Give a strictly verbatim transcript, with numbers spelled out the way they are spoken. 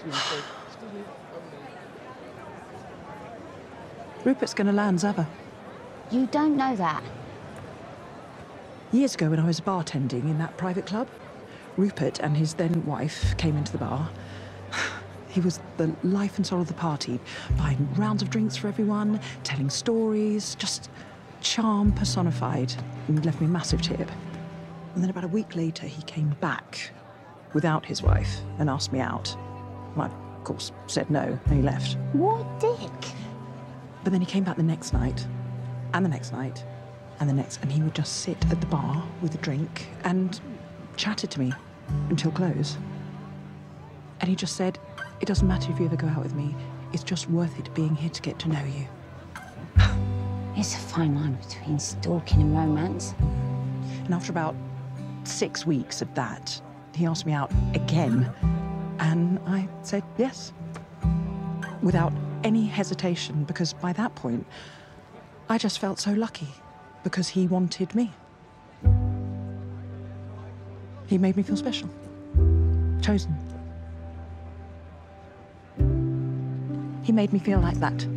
Rupert's going to land Zava. You don't know that? Years ago, when I was bartending in that private club, Rupert and his then wife came into the bar. He was the life and soul of the party, buying rounds of drinks for everyone, telling stories, just charm personified, and left me a massive tip. And then about a week later, he came back without his wife and asked me out. And I, of course, said no, and he left. What a dick. But then he came back the next night, and the next night, and the next, and he would just sit at the bar with a drink and chatted to me until close. And he just said, it doesn't matter if you ever go out with me, it's just worth it being here to get to know you. It's a fine line between stalking and romance. And after about six weeks of that, he asked me out again, and I said yes. Without any hesitation, because by that point, I just felt so lucky, because he wanted me. He made me feel special, chosen. He made me feel like that.